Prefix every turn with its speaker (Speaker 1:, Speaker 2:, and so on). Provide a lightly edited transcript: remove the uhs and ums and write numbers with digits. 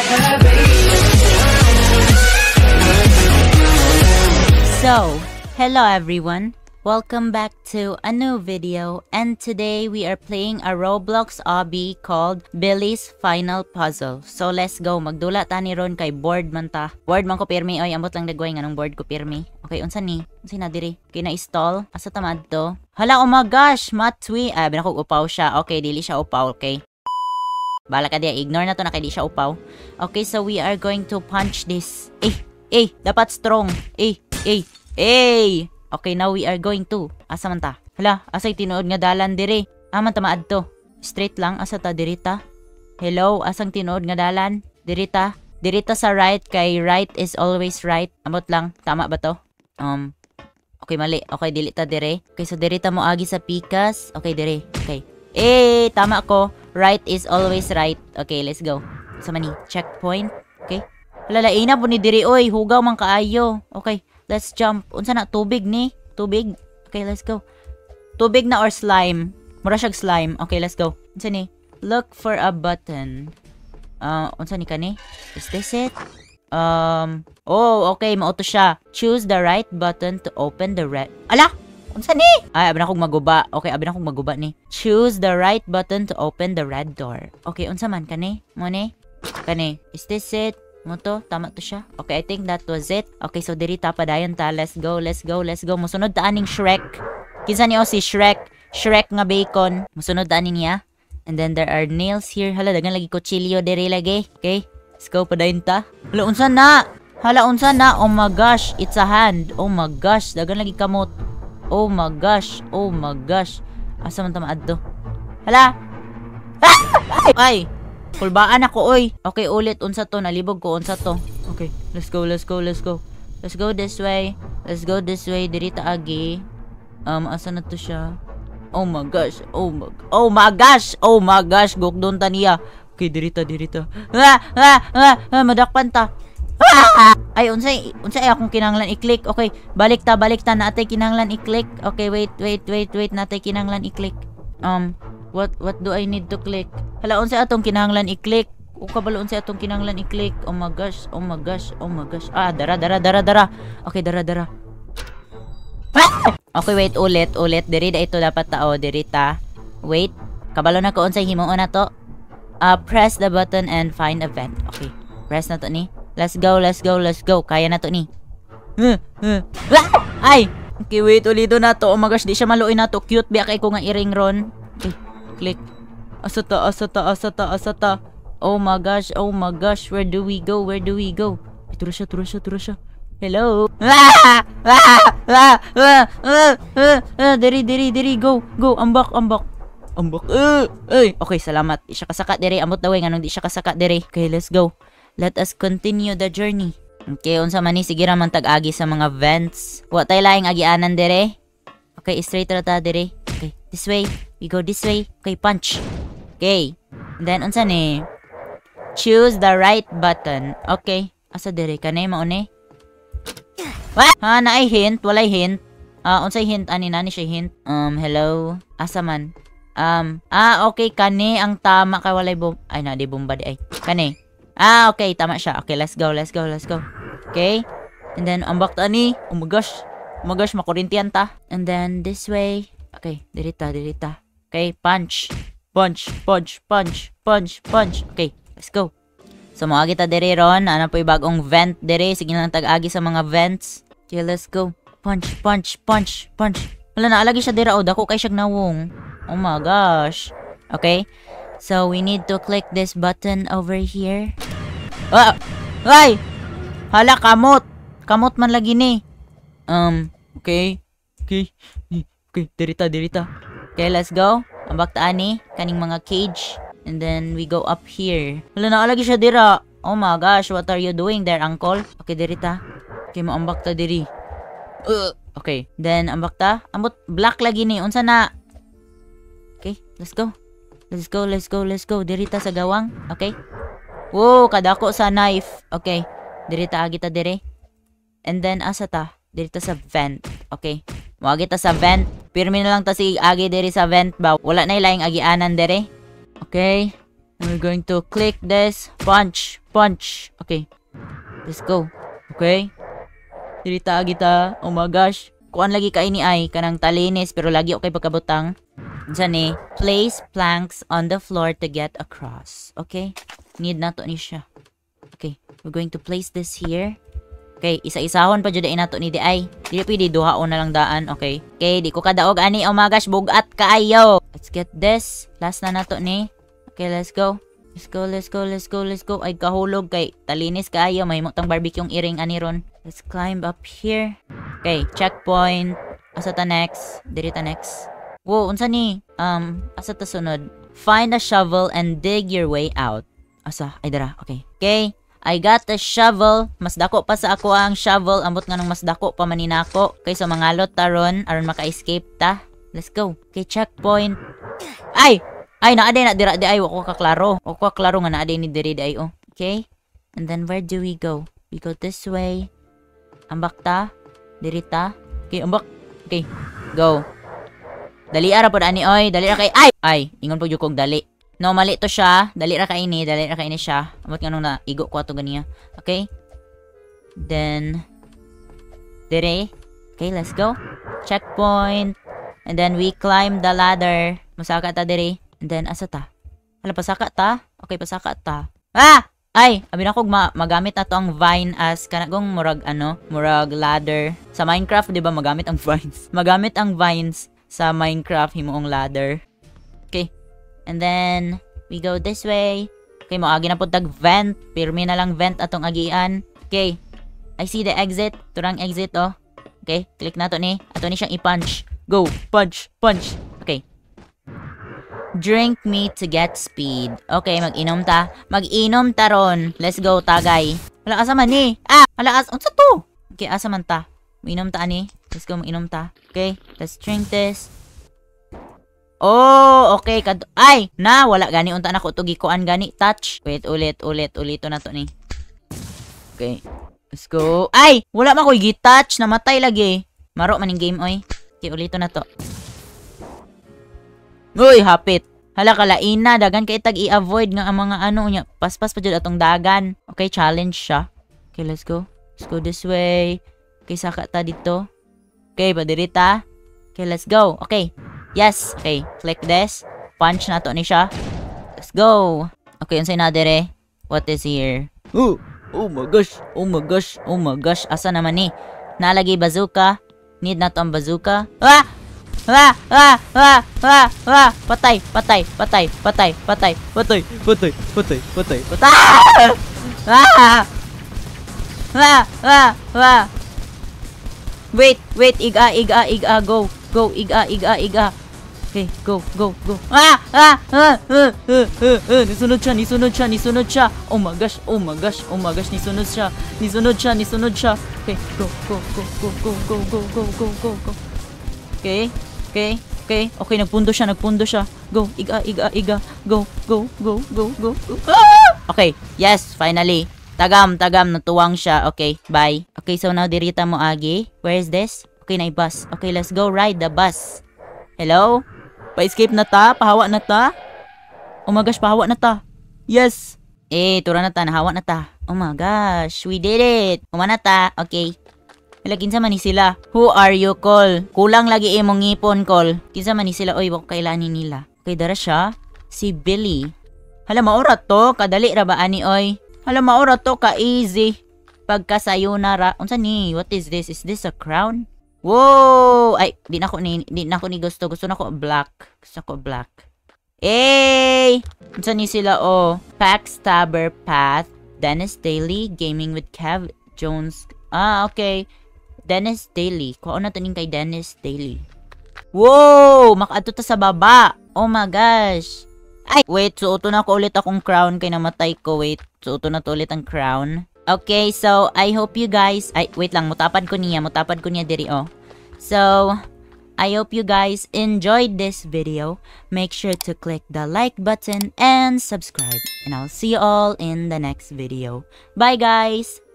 Speaker 1: So, hello everyone. Welcome back to a new video, and today we are playing a Roblox obby called Billy's Final Puzzle. So let's go. Magdula ta ni ron kay board man ta. Board man ko pirmi. Oy, ambot lang dagway nganong board ko pirmi. Okay, unsa ni? Unsa na diri? Okay, na-install. Asa tamad to? Hala, oh my gosh, matwi. Ah, binako upaw siya. Okay, dili siya upaw. Okay. Bala ka dia, ignore na to na kay di siya upaw. Okay, so we are going to punch this. Dapat strong. Okay, now we are going to. Asa man ta? Hala, asay tinuod nga dalan dire. Aman ta maad to. Straight lang, asa ta dirita? Hello, asang tinuod nga dalan? Dirita? Dirita sa right, kay right is always right. Amot lang, tama ba to? Okay, mali. Okay, dili ta dire. Okay, so dirita mo agi sa pikas. Okay, dire. Okay. Tama ko. Right is always right. Okay, let's go. Sa mani, checkpoint. Okay. Lalaina po ni diri, oy. Hugaw man kaayo. Okay. Let's jump. Unsa na? Tubig ni? Tubig? Okay, let's go. Tubig na or slime? Mura siyag slime. Okay, let's go. Unsa ni? Look for a button. Unsa ni kani? Is this it? Okay. Mauto siya. Choose the right button to open the red. Ala! Unsa ni? Ay, abi na kong maguba. Okay, abi na kong maguba ni. Choose the right button to open the red door. Okay, unsa man kani? Mo ni? Kani. Is this it? Moto, tama to siya. Okay, I think that was it. Okay, so dirita pa dayon ta. Let's go. Musunod ta aning Shrek. Kinsa niyo si Shrek? Shrek nga bacon. Musunod ta ani niya. And then there are nails here. Hala, dagan lagi kutsilyo diri lagi. Okay, let's go pa dayon ta. Hala, unsa na? Oh my gosh, it's a hand. Oh my gosh, dagan lagi kamot. Oh my gosh. Asa man ta maadto? Hala. Ay! Kulbaan ako, oy. Okay, ulit. Unsa to? Nalibog ko. Unsa to? Okay, let's go. Let's go this way. Dirita agi. Asa na to siya? Oh my gosh. Gukdon ta niya. Okay, dirita. Madakpan ta. Ay, unsay akong kinahanglan i-click. Okay, balik ta natay kinahanglan i-click. Okay, wait. Natay kinahanglan i-click. What do I need to click? Hala, unsay atong kinahanglan i-click? O kabalo unsay atong kinahanglan i-click? Oh my gosh. Ah, dara. Okay, dara. Okay, wait, ulit. Diri da ito dapat tao, diri ta. Wait. Kabalo na ko unsay himuon na to. Press the button and find a vent. Okay. Press na to ni. Let's go. Kaya na to ni. Ay! Okay, wait, ulito na to. Oh my gosh, di siya maluoy na to. Cute biya kay ko nga i-ring ron. Okay, click. Asa ta. Oh my gosh. Where do we go? Turo siya. Hello. Diri. Go. Ambak. Okay, salamat. Di siya kasakat diri. Amot daw nganong di siya kasakat diri. Okay, let's go. Let us continue the journey. Okay, unsa man ni sige ra man tag-agi sa mga vents. Wa tay laing agianan diri. Okay, straight ra ta diri. Okay, this way. We go this way. Okay, punch. Okay. And then, unsa ni? Choose the right button. Okay. Asa diri? Kanay mauni? Ha, naay hint? Walay hint? Unsay hint? Ani siya hint? Hello? Asa man? Okay. Kani ang tama kay walay ay, di bomba di ay. Kani. Okay. Tama siya. Okay, let's go. Okay. And then, ambak ta ni. Oh my gosh, makurintiyan ta. And then, this way. Okay, dirita. Okay, punch. Okay, let's go. So, moagi ta diri ron. Ano po yung bagong vent diri. Sige lang tag-agi sa mga vents. Okay, let's go. Punch. Wala na, alagi siya dira. Dako kay siyag nawong. Oh my gosh. Okay, so we need to click this button over here. Ay! Hala, kamot man lagi ni. Okay, dirita. Okay, let's go. Ambak ta ani kaning mga cage. And then we go up here. Wala na lagi siya dira. Oh my gosh, what are you doing there, uncle? Okay, dirita. Okay, maambak ta diri. Okay, then ambak ta. Ambot black lagi ni. Unsa na? Okay, let's go. Dirita sa gawang. Okay. Wow, kadako sa knife. Okay, dirita agi ta dire. And then asa ta? Dirita sa vent. Okay. Moagi ta sa vent. Pirmi na lang ta si agi diri sa vent ba. Wala na ilaing agianan dere. Okay. We're going to click this. Punch. Punch. Okay. Let's go. Okay. Dirita kita. Oh my gosh. Kuan lagi ka ini ay. Kanang talinis. Pero lagi okay pagkabutang. Diyan eh. Place planks on the floor to get across. Okay. Need na to ni siya. Okay. We're going to place this here. Okay. Isa-isahon pa dyan na to ni di ay. Di pwede duhaon na lang daan. Okay. Okay. Di ko kadaog ani. Oh my gosh. Bugat kaayo. Let's get this. Last na to ni. Okay. Let's go. Let's go, let's go, let's go, let's go. Ay, kahulog kay talinis kaayo. May mutang barbecue iring ani ron. Let's climb up here. Okay, checkpoint. Asa ta next? Diri ta next. Whoa, unsa ni? Asa ta sunod? Find a shovel and dig your way out. Asa? Ay, dara. Okay. Okay. I got a shovel. Mas dako pa sa ako ang shovel. Ambot nga nung mas dako pa maninako. Kay sa mangalot taron aron maka-escape ta. Let's go. Okay, checkpoint. Ay! Ay, naaday na dira di ay. Wako kaklaro. Wako kaklaro nga naaday ni diri di ay. Oh. Okay? And then where do we go? We go this way. Ambak ta. Diri ta. Okay, ambak. Okay. Go. Dali ara po ani oy. Dali ra kay. Ay! Ay, ingon po yung kong dali. No, mali to siya. Dali ra kay ini. Dali ra kay ini siya. Ambot nga nung na igo ko ato ganiya. Okay? Then diri. Okay, let's go. Checkpoint. And then we climb the ladder. Musaka ta diri. And then, asa ta? Hala, pasaka ta? Okay, pasaka ta. Ah! Ay! Abi na kong magamit na to ang vine as kanagong murag, murag ladder. Sa Minecraft, di ba, magamit ang vines? Magamit ang vines sa Minecraft, himuong ladder. Okay. And then, we go this way. Okay, moagi na po tag vent. Pirmi na lang vent atong agian. Okay. I see the exit. Turang exit, oh. Okay, click na to ni. Ato ni siyang i-punch. Go! Punch! Punch! Okay. Drink me to get speed. Okay, mag-inom ta. Mag-inom ta ron. Let's go, tagay. Wala asa man ni. Ah! Wala asa. Unsa to? Okay, asa man ta. Mag-inom ta ni. Let's go, mag-inom ta. Okay, let's drink this. Oh, okay. Ay! Na, wala gani. Unta na ko ito gikuan gani. Touch. Wait, ulit. Ulito na to ni. Okay. Let's go. Ay! Wala ma ko gi-touch. Namatay lagi. Maro man yung game, oy. Okay, ulito na to. Uy, hapit. Hala, kalain na. Dagan kay tag i-avoid nga ang mga niya. Paspas pa dyan atong dagan. Okay, challenge siya. Okay, let's go. Let's go this way. Okay, saka ta dito. Okay, padirita. Okay, let's go. Okay. Yes. Okay, click this. Punch na to ni siya. Let's go. Okay, unsay na dire? What is here? Oh my gosh. Oh my gosh. Oh my gosh. Asa naman ni? Nalagay bazooka. Need na to ang bazooka. Ah! Patay. Wait, iga, go, iga. Okay, go. Nisunod siya. Oh my gosh, nisunod siya. Okay, go. Okay, nagpundo siya. Go, iga. Go. Ah! Okay, yes, finally. Tagam, natuwang siya. Okay, bye. Okay, so now dirita mo agi. Where is this? Okay, na bus. Okay, let's go ride the bus. Hello? Pa-escape na ta? Pahawa na ta? Oh my gosh, pahawa na ta. Yes. Tura na ta, nahawa na ta. Oh my gosh, we did it. Umana ta. Okay. Kinsa man ni sila? Who are you, Col? Kulang lagi imong ngipon, Col. Kinsa man ni sila? Oy, wako kailanin nila. Okay, dara siya. Si Billy. Hala, maura to. Kadali ra ba ani, oy? Hala, maura to. Ka-easy. Pagkasayonara. Unsa ni? What is this? Is this a crown? Whoa! Ay, di na ko ni gusto. Gusto na ko black. Unsa ni sila, oh? Backstabber Path. Dennis Daily. Gaming with Kev Jones. Ah, okay. Dennis Daily. Kuha na taning kay Dennis Daily. Whoa! Makaadto ta sa baba. Oh my gosh. Ay, wait. Suoto na ko ulit akong crown kay namatay ko. Wait. Suoto na to ulit ang crown. Okay, so I hope you guys... Ay, wait lang. Mutapad ko niya diri, oh. So, I hope you guys enjoyed this video. Make sure to click the like button and subscribe. And I'll see you all in the next video. Bye, guys!